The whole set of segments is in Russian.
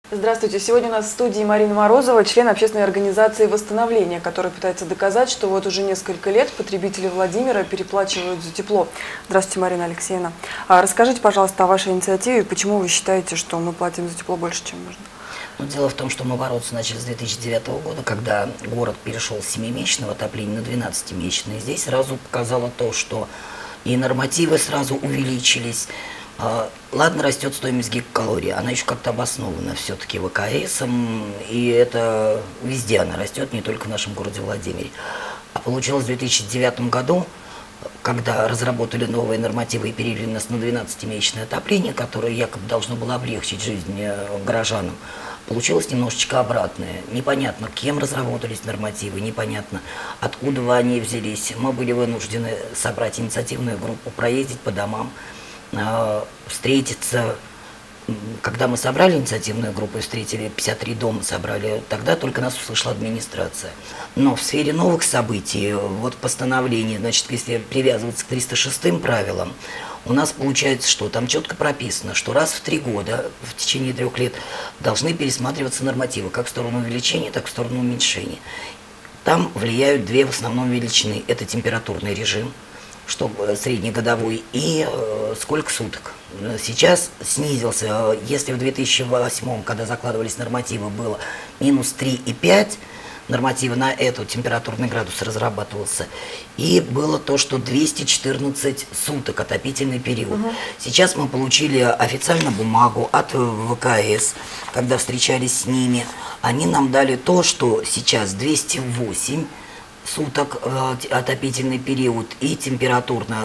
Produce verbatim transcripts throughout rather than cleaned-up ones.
Здравствуйте. Сегодня у нас в студии Марина Морозова, член общественной организации «Восстановление», которая пытается доказать, что вот уже несколько лет потребители Владимира переплачивают за тепло. Здравствуйте, Марина Алексеевна. А расскажите, пожалуйста, о вашей инициативе. Почему вы считаете, что мы платим за тепло больше, чем нужно? Ну, дело в том, что мы бороться начали с две тысячи девятого года, когда город перешел с семимесячного отопления на двенадцатимесячное. Здесь сразу показало то, что и нормативы сразу увеличились. Ладно, растет стоимость гигакалорий, она еще как-то обоснована все-таки ВКСом, и это везде она растет, не только в нашем городе Владимире. А получилось в две тысячи девятом году, когда разработали новые нормативы и перевели нас на двенадцатимесячное отопление, которое якобы должно было облегчить жизнь горожанам, получилось немножечко обратное. Непонятно, кем разработались нормативы, непонятно, откуда они взялись. Мы были вынуждены собрать инициативную группу, проездить по домам, встретиться. Когда мы собрали инициативную группу и встретили пятьдесят три дома, собрали, тогда только нас услышала администрация. Но в сфере новых событий, вот постановление, значит, если привязываться к триста шестым правилам, у нас получается, что там четко прописано, что раз в три года, в течение трех лет, должны пересматриваться нормативы, как в сторону увеличения, так и в сторону уменьшения. Там влияют две в основном величины. Это температурный режим, что среднегодовой, и э, сколько суток. Сейчас снизился, если в две тысячи восьмом, когда закладывались нормативы, было минус три и пять, нормативы на эту температурный градус разрабатывался, и было то, что двести четырнадцать суток отопительный период. Угу. Сейчас мы получили официально бумагу от ВКС, когда встречались с ними, они нам дали то, что сейчас двести восемь суток э, отопительный период, и температурно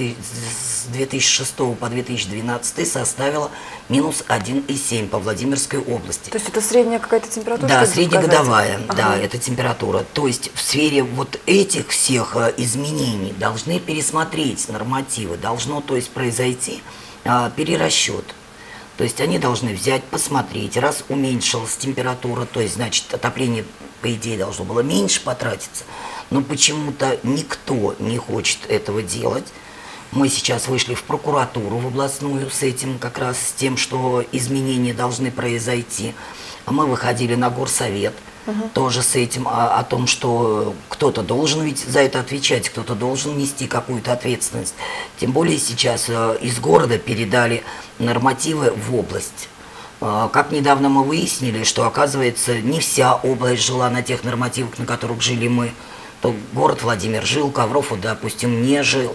с две тысячи шестого по две тысячи двенадцатый составила минус один и семь по Владимирской области. То есть это средняя какая-то температура? Да, среднегодовая, ага. Да, это температура. То есть в сфере вот этих всех э, изменений должны пересмотреть нормативы, должно, то есть, произойти э, перерасчет. То есть они должны взять, посмотреть, раз уменьшилась температура, то есть, значит, отопление, по идее, должно было меньше потратиться, но почему-то никто не хочет этого делать. Мы сейчас вышли в прокуратуру, в областную, с этим, как раз с тем, что изменения должны произойти. Мы выходили на горсовет, угу. тоже с этим, о, о том, что кто-то должен ведь за это отвечать, кто-то должен нести какую-то ответственность. Тем более сейчас э, из города передали нормативы в область. Э, как недавно мы выяснили, что, оказывается, не вся область жила на тех нормативах, на которых жили мы. То город Владимир жил, Ковров, вот, допустим, не жил.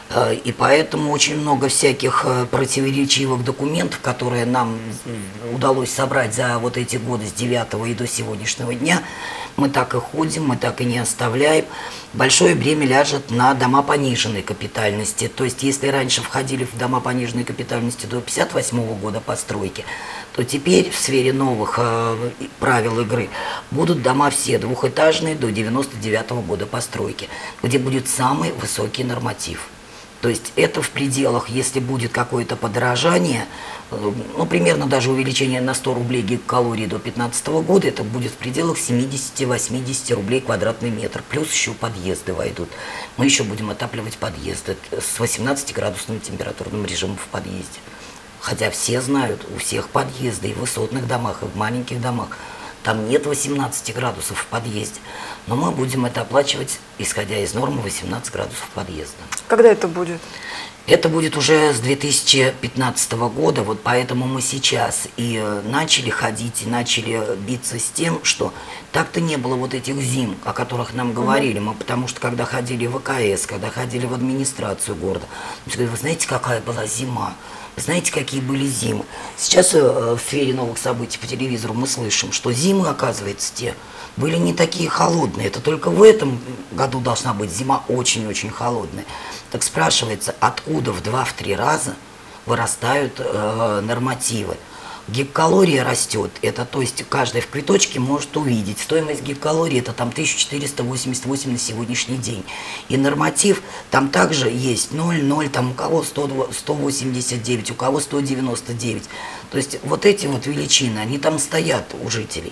И поэтому очень много всяких противоречивых документов, которые нам удалось собрать за вот эти годы с девятого и до сегодняшнего дня, мы так и ходим, мы так и не оставляем. Большое бремя ляжет на дома пониженной капитальности. То есть, если раньше входили в дома пониженной капитальности до пятьдесят восьмого года постройки, то теперь в сфере новых э, правил игры будут дома все двухэтажные до девяносто девятого года постройки, где будет самый высокий норматив. То есть это в пределах, если будет какое-то подорожание, э, ну, примерно даже увеличение на сто рублей гигакалорий до две тысячи пятнадцатого года, это будет в пределах семидесяти-восьмидесяти рублей квадратный метр. Плюс еще подъезды войдут. Мы еще будем отапливать подъезды с восемнадцатиградусным температурным режимом в подъезде. Хотя все знают, у всех подъезды и в высотных домах, и в маленьких домах, там нет восемнадцати градусов в подъезде. Но мы будем это оплачивать, исходя из нормы восемнадцать градусов подъезда. Когда это будет? Это будет уже с две тысячи пятнадцатого года, вот поэтому мы сейчас и начали ходить, и начали биться с тем, что так-то не было вот этих зим, о которых нам говорили. Мы, потому что когда ходили в ВКС, когда ходили в администрацию города, мы сказали: вы знаете, какая была зима? Знаете, какие были зимы? Сейчас э, в сфере новых событий по телевизору мы слышим, что зимы, оказывается, те были не такие холодные. Это только в этом году должна быть зима очень-очень холодная. Так спрашивается, откуда в два-три раза вырастают э, нормативы? Гигакалория растет, это, то есть, каждый в квиточке может увидеть. Стоимость гигакалории это там тысяча четыреста восемьдесят восемь на сегодняшний день. И норматив там также есть ноль, ноль, там у кого сто восемьдесят девять, у кого сто девяносто девять. То есть вот эти вот величины, они там стоят у жителей.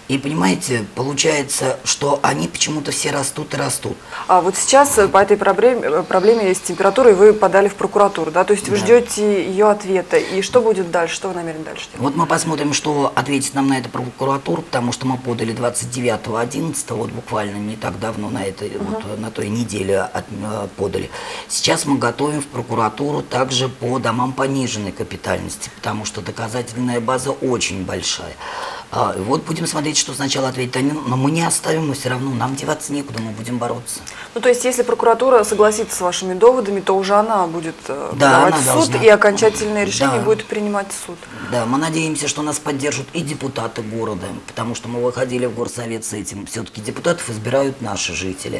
И понимаете, получается, что они почему-то все растут и растут. А вот сейчас по этой проблеме, проблеме с температурой вы подали в прокуратуру, да? То есть вы Да. ждете ее ответа. И что будет дальше? Что вы намерены дальше делать? Вот мы посмотрим, что ответит нам на это прокуратура, потому что мы подали двадцать девятого одиннадцатого, вот буквально не так давно, на, этой, uh-huh. вот, на той неделе от, подали. Сейчас мы готовим в прокуратуру также по домам пониженной капитальности, потому что доказательная база очень большая. А, вот будем смотреть, что сначала ответит они, но мы не оставим, мы все равно, нам деваться некуда, мы будем бороться. Ну, то есть, если прокуратура согласится с вашими доводами, то уже она будет Да, подавать она в суд, должна. И окончательное решение Да. будет принимать суд. Да, мы надеемся, что нас поддержат и депутаты города, потому что мы выходили в горсовет с этим. Все-таки депутатов избирают наши жители.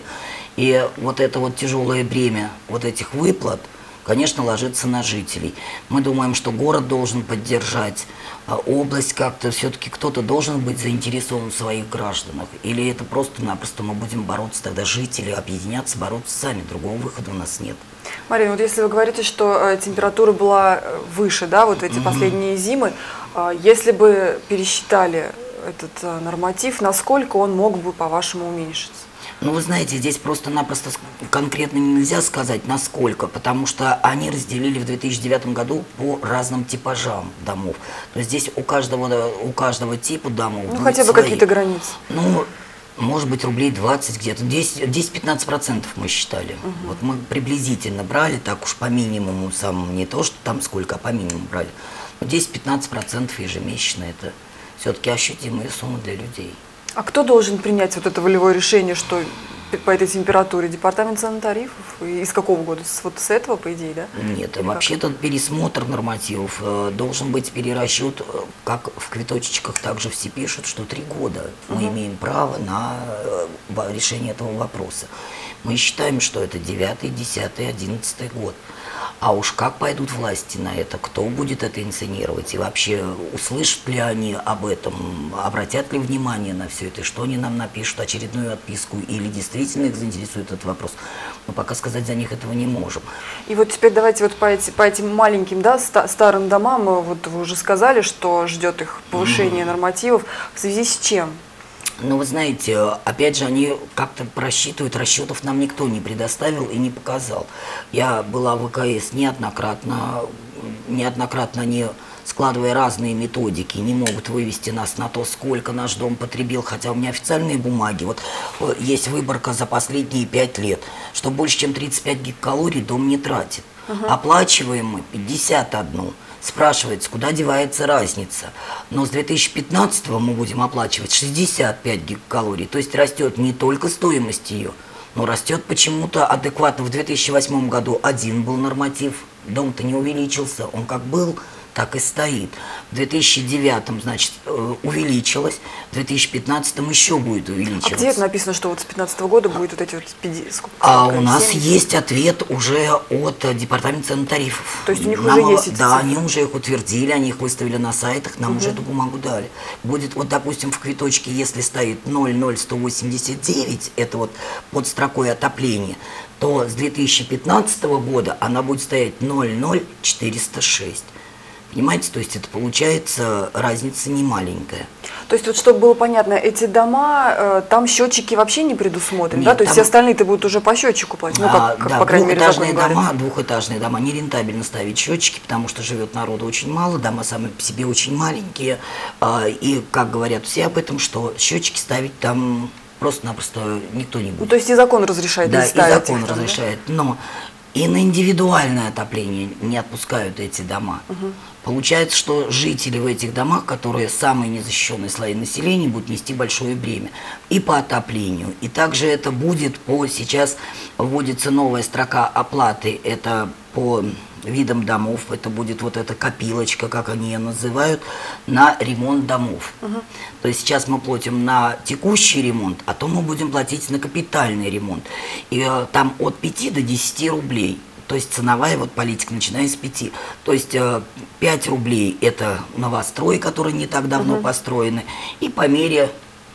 И вот это вот тяжелое бремя вот этих выплат, конечно, ложится на жителей. Мы думаем, что город должен поддержать, а область как-то, все-таки кто-то должен быть заинтересован в своих гражданах. Или это просто-напросто мы будем бороться, тогда жители объединяться, бороться сами, другого выхода у нас нет. Марина, вот если вы говорите, что э, температура была э, выше, да, вот эти mm-hmm. последние зимы, э, если бы пересчитали этот э, норматив, насколько он мог бы, по-вашему, уменьшиться? Ну, вы знаете, здесь просто-напросто конкретно нельзя сказать, насколько, потому что они разделили в две тысячи девятом году по разным типажам домов. То есть здесь у каждого, у каждого типа домов Ну, хотя бы свои. какие-то границы. Ну, может быть, рублей двадцать где-то, десять-пятнадцать процентов мы считали. Угу. Вот мы приблизительно брали, так уж по минимуму, самому, не то, что там сколько, а по минимуму брали. десять-пятнадцать процентов ежемесячно, это все-таки ощутимые суммы для людей. А кто должен принять вот это волевое решение, что по этой температуре? Департамент санитарифов? И из какого года? С, вот с этого, по идее, да? Нет, вообще-то пересмотр нормативов, э, должен быть перерасчет, э, как в квиточечках также все пишут, что три года мы угу. имеем право на э, решение этого вопроса. Мы считаем, что это девятый, десятый, одиннадцатый год. А уж как пойдут власти на это, кто будет это инсценировать, и вообще услышат ли они об этом, обратят ли внимание на все это, и что они нам напишут, очередную отписку, или действительно их заинтересует этот вопрос. Но пока сказать за них этого не можем. И вот теперь давайте вот по, эти, по этим маленьким, да, ста старым домам, вот вы уже сказали, что ждет их повышение mm-hmm. нормативов, в связи с чем? Ну, вы знаете, опять же, они как-то просчитывают, расчетов нам никто не предоставил и не показал. Я была в ВКС неоднократно, неоднократно они, складывая разные методики, не могут вывести нас на то, сколько наш дом потребил, хотя у меня официальные бумаги, вот есть выборка за последние пять лет, что больше, чем тридцать пять гигакалорий дом не тратит. Угу. Оплачиваем мы пятьдесят один. Спрашивается, куда девается разница. Но с две тысячи пятнадцатого мы будем оплачивать шестьдесят пять гигакалорий. То есть растет не только стоимость ее, но растет почему-то адекватно. В две тысячи восьмом году один был норматив, дом-то не увеличился, он как был, так и стоит. В две тысячи девятом, значит, увеличилось, в две тысячи пятнадцатом еще будет увеличиваться. А где это написано, что вот с две тысячи пятнадцатого года будет вот эти вот пятьдесят? Сколько, а сколько, у нас семьдесят? Есть ответ уже от департамента санитарифов. То есть у них нам, уже есть эти Да, цифры? они уже их утвердили, они их выставили на сайтах, нам угу. уже эту бумагу дали. Будет, вот, допустим, в квиточке, если стоит ноль ноль сто восемьдесят девять, это вот под строкой отопления, то с две тысячи пятнадцатого года она будет стоять ноль ноль четыреста шесть. Понимаете, то есть это получается разница не маленькая. То есть вот чтобы было понятно, эти дома, э, там счетчики вообще не предусмотрены, Нет, да? То есть там... все остальные-то будут уже по счетчику платить, ну как, а, как да, по крайней мере закон двухэтажные говорит. дома, двухэтажные дома нерентабельно ставить счетчики, потому что живет народу очень мало, дома сами по себе очень маленькие, а, и как говорят все об этом, что счетчики ставить там просто-напросто никто не будет. Ну, то есть и закон разрешает да, не ставить. и закон их там, разрешает, да? Но и на индивидуальное отопление не отпускают эти дома. Угу. Получается, что жители в этих домах, которые самые незащищенные слои населения, будут нести большое бремя и по отоплению. И также это будет по, сейчас вводится новая строка оплаты, это по видам домов, это будет вот эта копилочка, как они ее называют, на ремонт домов. Угу. То есть сейчас мы платим на текущий ремонт, а то мы будем платить на капитальный ремонт. И э, там от пяти до десяти рублей. То есть ценовая вот политика, начиная с пяти. То есть э, пять рублей это новострой, которые не так давно угу. построены, и по мере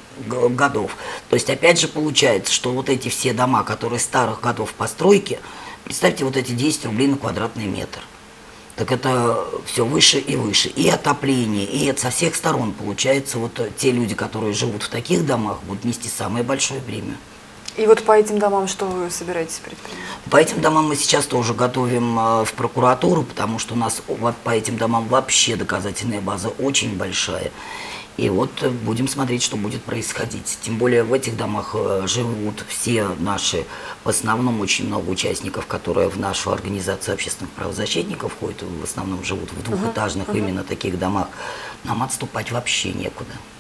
годов. То есть опять же получается, что вот эти все дома, которые старых годов постройки, представьте, вот эти десять рублей на квадратный метр. так это все выше и выше. И отопление, и это со всех сторон получается. Вот те люди, которые живут в таких домах, будут нести самое большое бремя. И вот по этим домам что вы собираетесь предпринять? По этим домам мы сейчас тоже готовим э, в прокуратуру, потому что у нас вот по этим домам вообще доказательная база очень большая. И вот э, будем смотреть, что будет происходить. Тем более в этих домах э, живут все наши, в основном очень много участников, которые в нашу организацию общественных правозащитников входят, в основном живут в двухэтажных uh-huh, uh-huh. именно таких домах. Нам отступать вообще некуда.